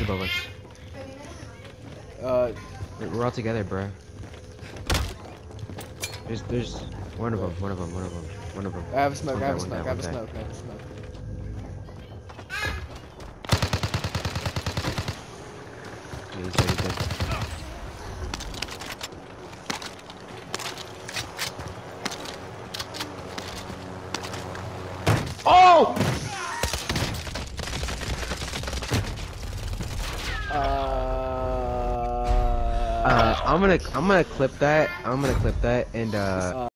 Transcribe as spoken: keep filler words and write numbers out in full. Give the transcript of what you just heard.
He's above us. Uh, We're all together, bro. There's, there's one of them, one of them, one of them, one of them. I have a smoke, One I have a guy, one smoke, guy, I have a one guy. smoke, I have a smoke. Yeah, he's dead, he's dead. Oh! Uh, Uh, I'm gonna, I'm gonna clip that. I'm gonna clip that and uh.